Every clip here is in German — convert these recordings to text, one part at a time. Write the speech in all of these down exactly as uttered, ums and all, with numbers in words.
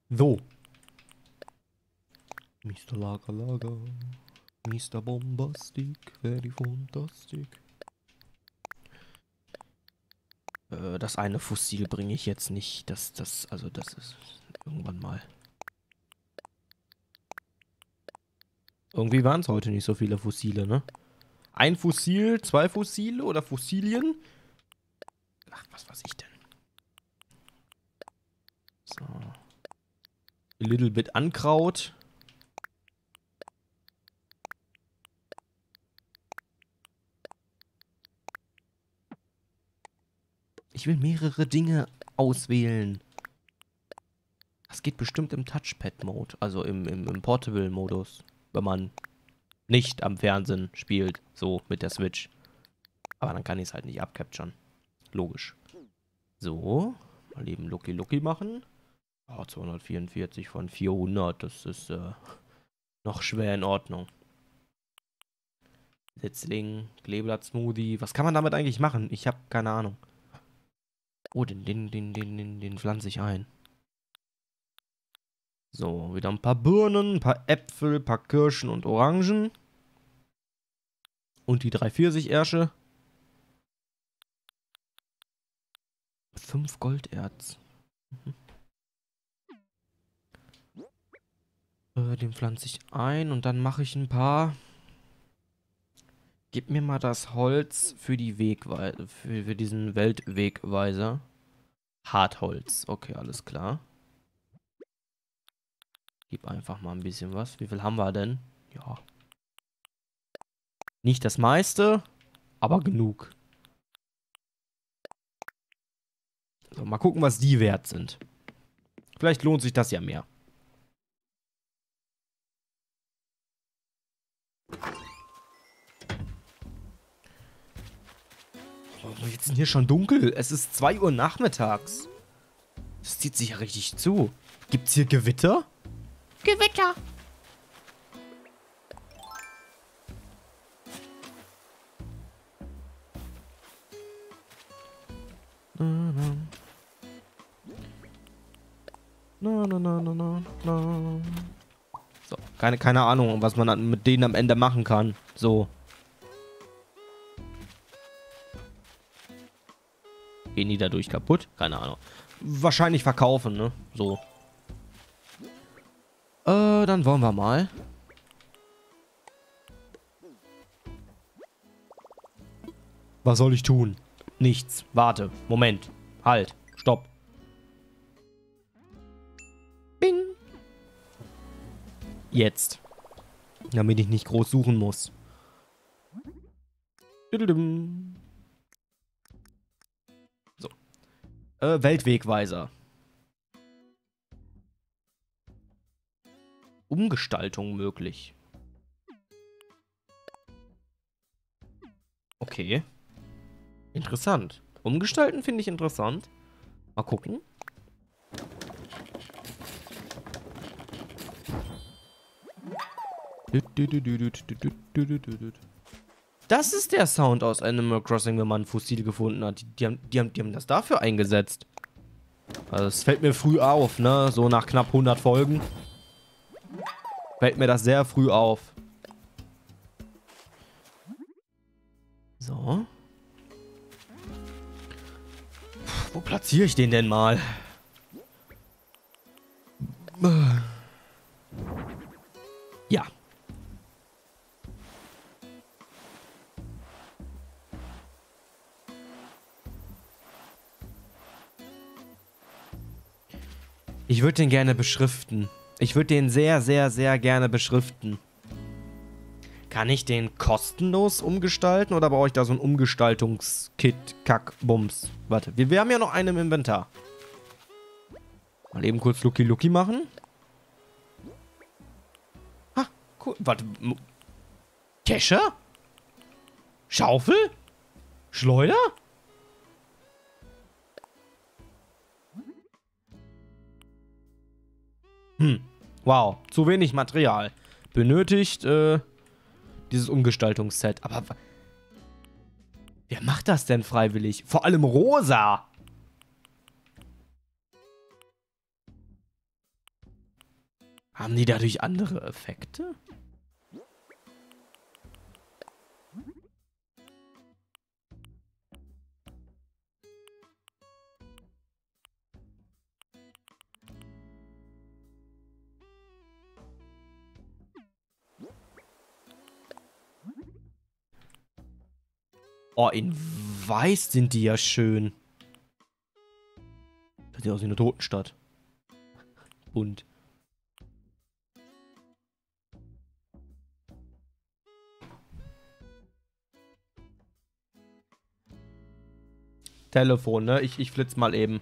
So. Mister Lager Lager. Mister Bombastic. Very fantastic. Äh, das eine Fossil bringe ich jetzt nicht. Das, das, also das ist irgendwann mal. Irgendwie waren es heute nicht so viele Fossile, ne? Ein Fossil, zwei Fossile oder Fossilien? Ach, was weiß ich denn? So. A little bit Ankraut. Ich will mehrere Dinge auswählen. Das geht bestimmt im Touchpad-Mode, also im, im, im Portable-Modus, wenn man nicht am Fernsehen spielt, so mit der Switch. Aber dann kann ich es halt nicht abcapturen. Logisch. So, mal eben Lucky Lucky machen. Oh, zweihundertvierundvierzig von vierhundert, das ist äh, noch schwer in Ordnung. Setzling, Kleeblatt-Smoothie. Was kann man damit eigentlich machen? Ich habe keine Ahnung. Oh, den, den, den, den, den, den pflanze ich ein. So, wieder ein paar Birnen, ein paar Äpfel, ein paar Kirschen und Orangen. Und die drei Pfirsichersche. Fünf Golderz. Mhm. Äh, den pflanze ich ein und dann mache ich ein paar. Gib mir mal das Holz für die Wegweiser, für, für diesen Weltwegweiser. Hartholz. Okay, alles klar. Gib einfach mal ein bisschen was. Wie viel haben wir denn? Ja. Nicht das meiste, aber genug. So, mal gucken, was die wert sind. Vielleicht lohnt sich das ja mehr. Oh, jetzt ist hier schon dunkel. Es ist zwei Uhr nachmittags. Das zieht sich ja richtig zu. Gibt's hier Gewitter? Gewitter. Na, na, na, na, na, na, na. So, keine, keine Ahnung, was man an, mit denen am Ende machen kann. So. Gehen die dadurch kaputt? Keine Ahnung. Wahrscheinlich verkaufen, ne? So. Äh, dann wollen wir mal. Was soll ich tun? Nichts. Warte. Moment. Halt. Stopp. Bing. Jetzt. Damit ich nicht groß suchen muss. So. Äh, Weltwegweiser. Umgestaltung möglich. Okay. Interessant. Umgestalten finde ich interessant. Mal gucken. Das ist der Sound aus Animal Crossing, wenn man ein Fossil gefunden hat. Die, die, haben, die, haben, die haben das dafür eingesetzt. Also es fällt mir früh auf, ne? So nach knapp hundert Folgen. Fällt mir das sehr früh auf. So. Wo platziere ich den denn mal? Ja. Ich würde den gerne beschriften. Ich würde den sehr, sehr, sehr gerne beschriften. Kann ich den kostenlos umgestalten oder brauche ich da so ein Umgestaltungskit, Kack, Bums? Warte, wir, wir haben ja noch einen im Inventar. Mal eben kurz Lucky Lucky machen. Ah, cool. Warte. Kescher? Schaufel? Schleuder? Hm. Wow. Zu wenig Material. Benötigt, äh, dieses Umgestaltungsset. Aber wer macht das denn freiwillig? Vor allem Rosa. Haben die dadurch andere Effekte? Oh, in weiß sind die ja schön. Das sieht aus wie eine Totenstadt. Bunt. Telefon, ne? Ich, ich flitz mal eben.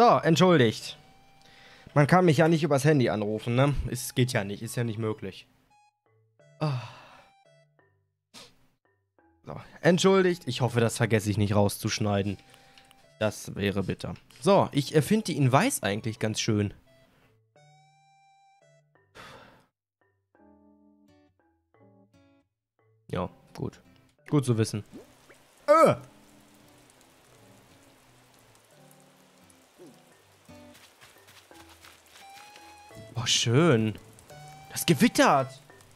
So, entschuldigt. Man kann mich ja nicht übers Handy anrufen, ne? Es geht ja nicht, ist ja nicht möglich. Oh. So, entschuldigt. Ich hoffe, das vergesse ich nicht rauszuschneiden. Das wäre bitter. So, ich äh, finde die in weiß eigentlich ganz schön. Ja, gut. Gut zu wissen. Äh! Oh, schön. Das gewittert.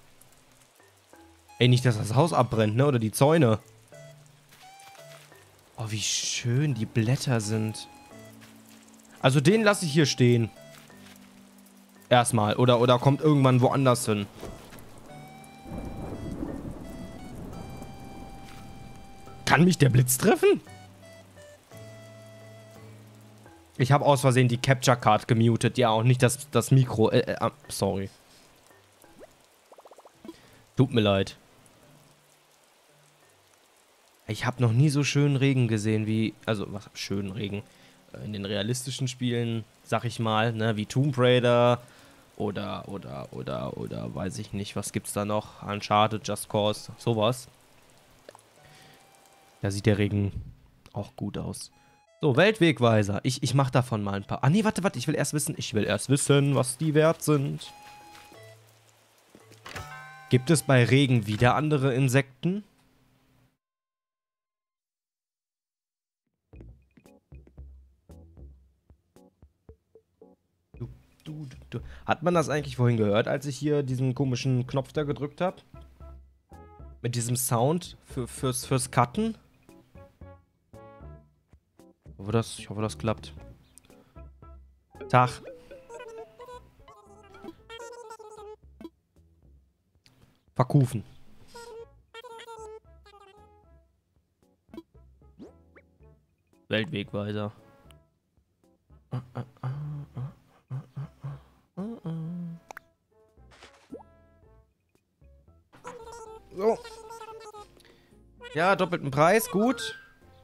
Ey, nicht, dass das Haus abbrennt, ne? Oder die Zäune. Oh, wie schön die Blätter sind. Also den lasse ich hier stehen. Erstmal. Oder, oder kommt irgendwann woanders hin. Kann mich der Blitz treffen? Ich habe aus Versehen die Capture Card gemutet. Ja, und nicht das, das Mikro. Äh, äh, sorry. Tut mir leid. Ich habe noch nie so schönen Regen gesehen wie... Also, was? Schönen Regen. In den realistischen Spielen, sag ich mal, ne? Wie Tomb Raider oder, oder, oder, oder, weiß ich nicht. Was gibt's da noch? Uncharted, Just Cause, sowas. Da sieht der Regen auch gut aus. So, Weltwegweiser. Ich, ich mach davon mal ein paar. Ah, nee, warte, warte. Ich will erst wissen, ich will erst wissen, was die wert sind. Gibt es bei Regen wieder andere Insekten? Du, du, du. Hat man das eigentlich vorhin gehört, als ich hier diesen komischen Knopf da gedrückt habe? Mit diesem Sound für, fürs, fürs Cutten? Ich hoffe, das, ich hoffe, das klappt. Tag. Verkufen. Weltwegweiser. So. Ja, doppelten Preis, gut.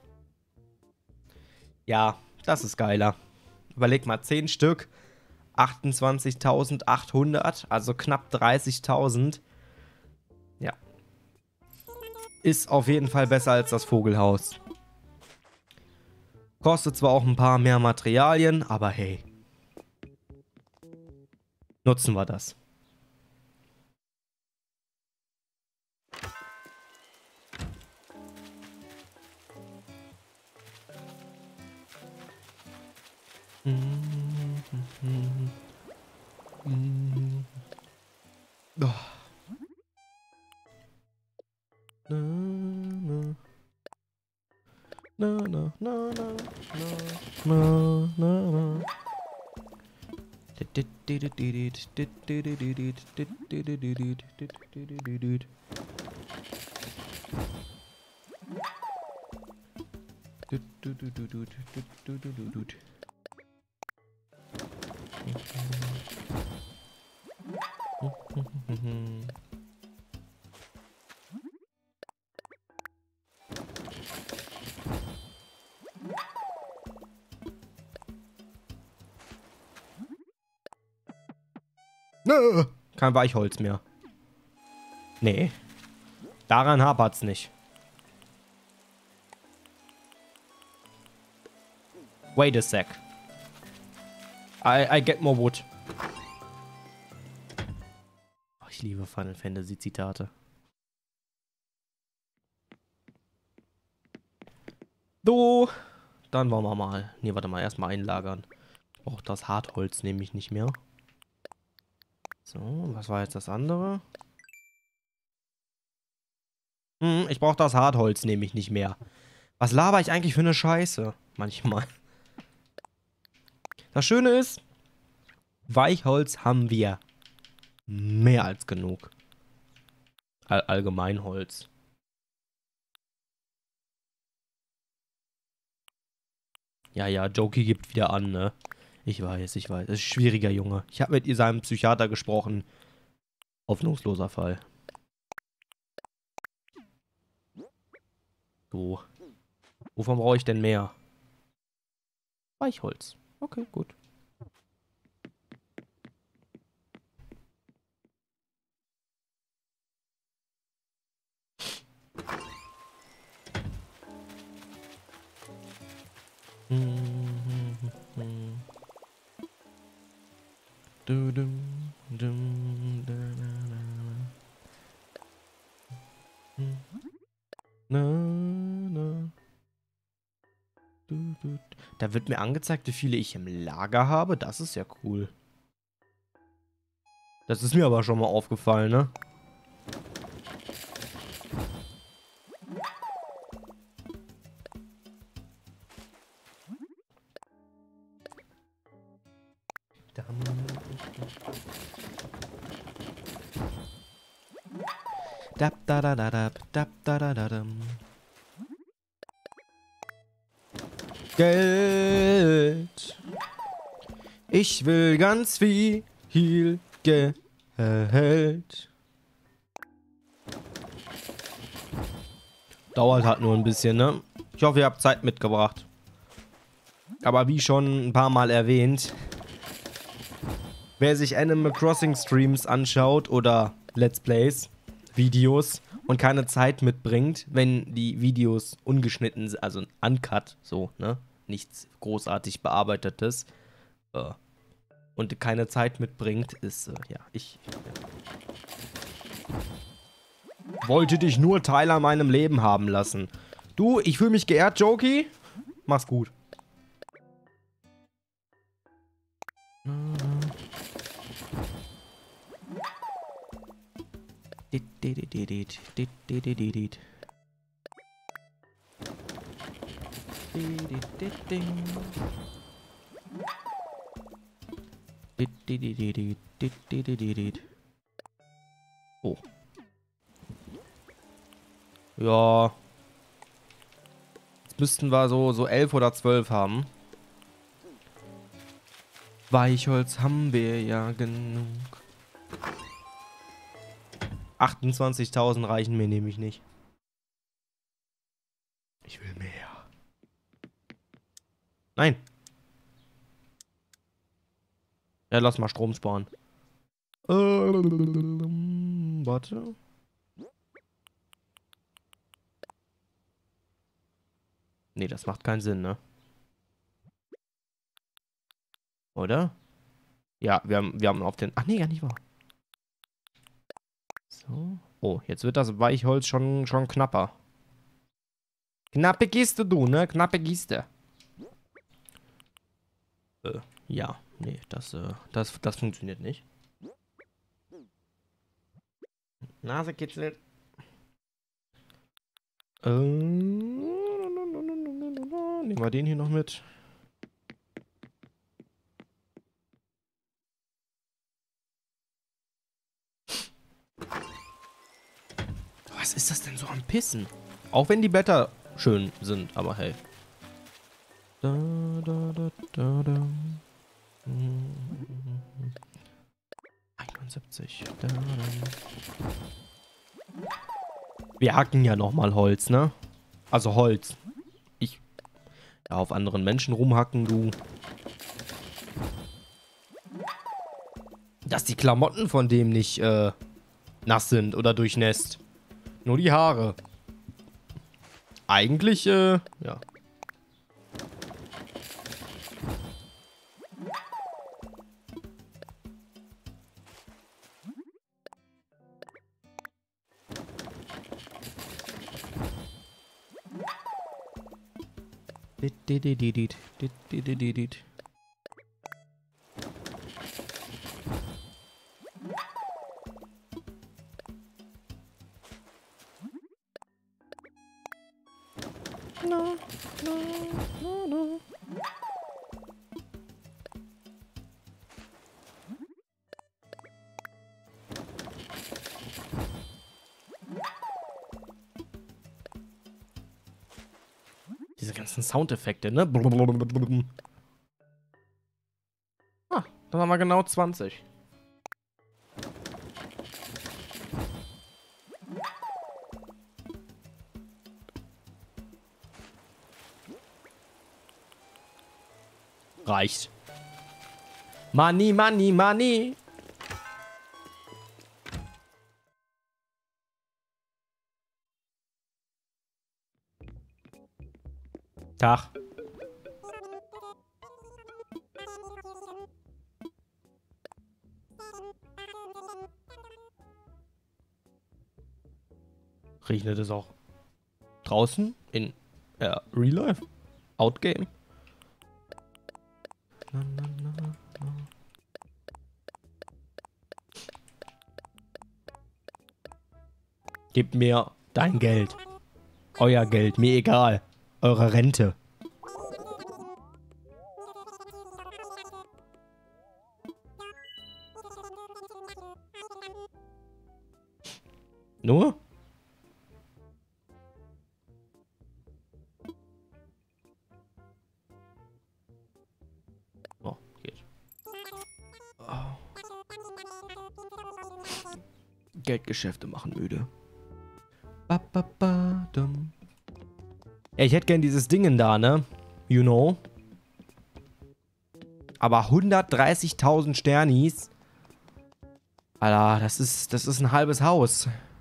Ja, das ist geiler. Überleg mal, zehn Stück. achtundzwanzigtausendachthundert, also knapp dreißigtausend. Ja. Ist auf jeden Fall besser als das Vogelhaus. Kostet zwar auch ein paar mehr Materialien, aber hey. Nutzen wir das. Oh. Na, na. Na, na, na, na, na, na, na. Kein Weichholz mehr. Nee. Daran hapert's nicht. Wait a sec. I, I get more wood. Oh, ich liebe Final Fantasy Zitate. So. Dann wollen wir mal. Nee, warte mal. Erstmal einlagern. Ich brauche das Hartholz nämlich nicht mehr. So, was war jetzt das andere? Hm, ich brauche das Hartholz nämlich nicht mehr. Was laber ich eigentlich für eine Scheiße? Manchmal. Das Schöne ist, Weichholz haben wir mehr als genug. All Allgemeinholz. Ja, ja, Jokey gibt wieder an, ne? Ich weiß, ich weiß. Das ist ein schwieriger Junge. Ich habe mit seinem Psychiater gesprochen. Hoffnungsloser Fall. So. Wovon brauche ich denn mehr? Weichholz. Okay, gut. Du, dum, dum, da, da, da. Na, na. Du, du. Da wird mir angezeigt, wie viele ich im Lager habe. Das ist ja cool. Das ist mir aber schon mal aufgefallen, ne? Dab, da, da, da, dab, dab, da, da, da, dam. Geld. Ich will ganz viel Geld. Dauert halt nur ein bisschen, ne? Ich hoffe, ihr habt Zeit mitgebracht. Aber wie schon ein paar Mal erwähnt, wer sich Animal Crossing Streams anschaut oder Let's Plays, Videos und keine Zeit mitbringt, wenn die Videos ungeschnitten sind, also uncut, so, ne? Nichts großartig bearbeitetes, äh, und keine Zeit mitbringt, ist, äh, ja, ich ja. wollte dich nur Teil an meinem Leben haben lassen. Du, ich fühle mich geehrt, Jokey. Mach's gut. Oh. Ja. Jetzt müssten wir so, so elf oder zwölf haben. Weichholz haben wir ja genug. achtundzwanzigtausend reichen mir nämlich nicht. Ich will mehr. Nein. Ja, lass mal Strom sparen. Ähm, warte. Nee, das macht keinen Sinn, ne? Oder? Ja, wir haben, wir haben auf den... Ach nee, gar nicht wahr. So. Oh, jetzt wird das Weichholz schon, schon knapper. Knappe Kiste, du, ne? Knappe Kiste. Äh, ja. Nee, das, äh, das, das funktioniert nicht. Nase kitzelt. Ähm, nehmen wir den hier noch mit. Was ist das denn so am Pissen? Auch wenn die Blätter schön sind, aber hey. Da, da, da, da, da. einundsiebzig. Da, da. Wir hacken ja nochmal Holz, ne? Also Holz. Ich. Ja, auf anderen Menschen rumhacken, du. Dass die Klamotten von dem nicht äh, nass sind oder durchnässt. Nur die Haare. Eigentlich, äh, ja. Dit, dit, dit, dit, dit, dit, dit, dit, dit. No, no, no, no. Diese ganzen Soundeffekte, ne? Ah, dann haben wir genau zwanzig. Reicht. Money, money, money. Tag. Regnet es auch draußen in äh, Real Life? Outgame? Na, na, na, na. Gib mir dein Geld. Euer Geld, mir egal. Eure Rente. Nur? Oh, geht. Oh. Geldgeschäfte machen müde. Ba, ba, ba, dum. Ja, ich hätte gern dieses Ding da, ne? You know. Aber hundertdreißigtausend Sternis. Alter, das ist, das ist ein halbes Haus.